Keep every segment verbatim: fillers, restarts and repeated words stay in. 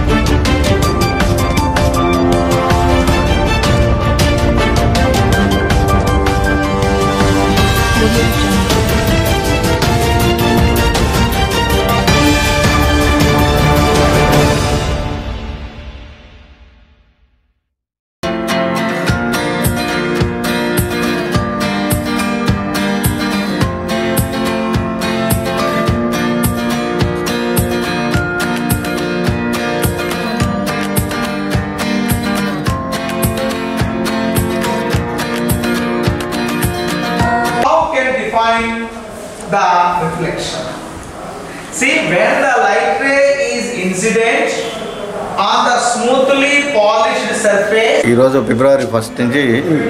Define the reflection. See, when the light ray is incident on the smoothly polished surface. ఈరోజు ఫిబ్రవరి first నుంచి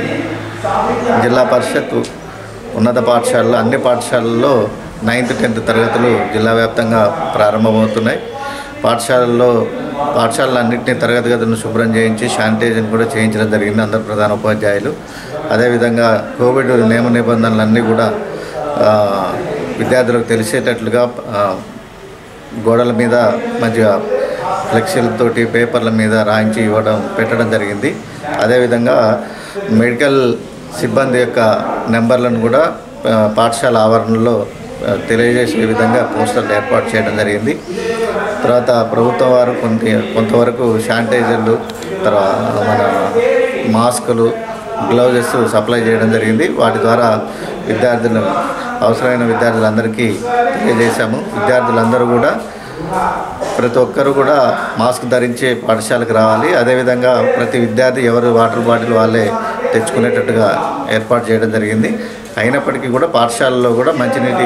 జిల్లా పరిషత్ ఉన్నత పాఠశాలలు అన్ని పాఠశాలల్లో నైన్త్ టెన్త్ తరగతులు జిల్లా వ్యాప్తంగా ప్రారంభమవుతున్నాయి. పాఠశాలల్లో పాఠశాలన్నింటినీ తరగతి గదులను శుభ్రం చేయించి శానిటైజర్ కూడా చేయించడం జరిగింది అందరు ప్రధాన ఉపాధ్యాయులు. అదేవిధంగా కోవిడ్ నియమ నిబంధనలన్నీ కూడా విద్యార్థులకు తెలిసేటట్లుగా గోడల మీద మంచిగా ఫ్లెక్సీలతోటి పేపర్ల మీద రాయించి ఇవ్వడం పెట్టడం జరిగింది. అదేవిధంగా మెడికల్ సిబ్బంది యొక్క నెంబర్లను కూడా పాఠశాల ఆవరణలో తెలియజేసే విధంగా పోస్టర్లు ఏర్పాటు చేయడం జరిగింది. తర్వాత ప్రభుత్వం వారు కొంత కొంతవరకు శానిటైజర్లు, తర్వాత మన మాస్కులు, గ్లౌజెస్ సప్లై చేయడం జరిగింది. వాటి ద్వారా విద్యార్థులు అవసరమైన విద్యార్థులందరికీ తెలియజేశాము. విద్యార్థులందరూ కూడా ప్రతి ఒక్కరు కూడా మాస్క్ ధరించే పాఠశాలకు రావాలి. అదేవిధంగా ప్రతి విద్యార్థి ఎవరు వాటర్ బాటిల్ వాళ్ళే తెచ్చుకునేటట్టుగా ఏర్పాటు చేయడం జరిగింది. అయినప్పటికీ కూడా పాఠశాలలో కూడా మంచినీటి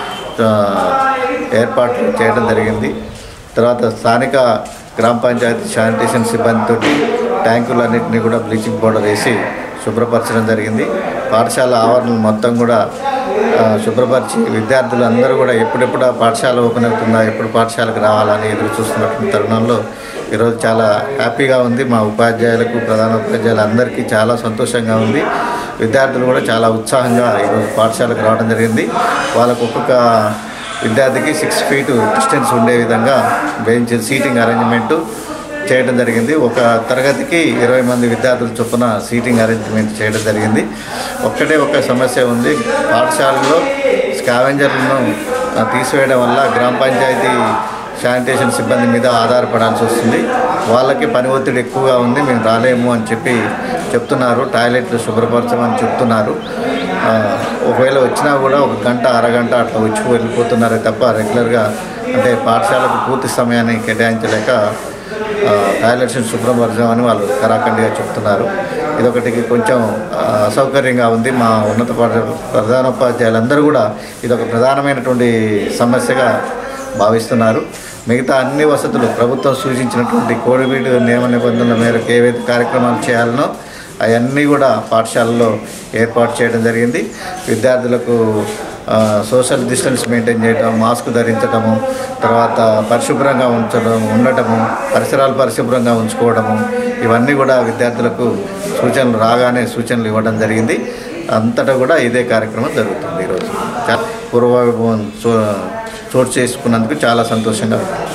ఏర్పాట్లు చేయడం జరిగింది. తర్వాత స్థానిక గ్రామ పంచాయతీ శానిటేషన్ సిబ్బందితో ట్యాంకులన్నింటినీ కూడా బ్లీచింగ్ పౌడర్ వేసి శుభ్రపరచడం జరిగింది. పాఠశాల ఆవరణలు మొత్తం కూడా శుభ్రపరిచి విద్యార్థులు అందరూ కూడా ఎప్పుడెప్పుడు ఆ పాఠశాల ఓపెన్ అవుతుందా, ఎప్పుడు పాఠశాలకు రావాలని ఎదురు చూస్తున్నటువంటి తరుణంలో ఈరోజు చాలా హ్యాపీగా ఉంది. మా ఉపాధ్యాయులకు, ప్రధాన ఉపాధ్యాయులు అందరికీ చాలా సంతోషంగా ఉంది. విద్యార్థులు కూడా చాలా ఉత్సాహంగా ఈరోజు పాఠశాలకు రావడం జరిగింది. వాళ్ళకు ఒక్కొక్క విద్యార్థికి సిక్స్ ఫీట్ డిస్టెన్స్ ఉండే విధంగా బెంచ్ సీటింగ్ అరేంజ్మెంటు చేయడం జరిగింది. ఒక తరగతికి ఇరవై మంది విద్యార్థుల చొప్పున సీటింగ్ అరేంజ్మెంట్ చేయడం జరిగింది. ఒక్కటే ఒక సమస్య ఉంది. పాఠశాలలో స్కావెంజర్లను తీసివేయడం వల్ల గ్రామ పంచాయతీ శానిటేషన్ సిబ్బంది మీద ఆధారపడాల్సి వస్తుంది. వాళ్ళకి పని ఒత్తిడి ఎక్కువగా ఉంది, మేము రాలేము అని చెప్పి చెప్తున్నారు. టాయిలెట్లు శుభ్రపరచమని చెప్తున్నారు. ఒకవేళ వచ్చినా కూడా ఒక గంట అరగంట అట్లా వచ్చి వెళ్ళిపోతున్నారు తప్ప రెగ్యులర్గా అంటే పాఠశాలకు పూర్తి సమయాన్ని కేటాయించలేక టాయిలెట్స్ని శుభ్రపరచమని వాళ్ళు కరాఖండిగా చెప్తున్నారు. ఇదొకటికి కొంచెం అసౌకర్యంగా ఉంది. మా ఉన్నత పాఠశాల ప్రధానోపాధ్యాయులందరూ కూడా ఇదొక ప్రధానమైనటువంటి సమస్యగా భావిస్తున్నారు. మిగతా అన్ని వసతులు ప్రభుత్వం సూచించినటువంటి కోవిడ్ నియమ నిబంధనల మేరకు ఏవైతే కార్యక్రమాలు చేయాలనో అవన్నీ కూడా పాఠశాలలో ఏర్పాటు చేయడం జరిగింది. విద్యార్థులకు సోషల్ డిస్టెన్స్ మెయింటైన్ చేయడం, మాస్క్ ధరించడము, తర్వాత పరిశుభ్రంగా ఉంచడం ఉండటము, పరిసరాలు పరిశుభ్రంగా ఉంచుకోవడము, ఇవన్నీ కూడా విద్యార్థులకు సూచనలు రాగానే సూచనలు ఇవ్వడం జరిగింది. అంతటా కూడా ఇదే కార్యక్రమం జరుగుతుంది. ఈరోజు పూర్వవైభవం చోటు చేసుకున్నందుకు చాలా సంతోషంగా ఉంది.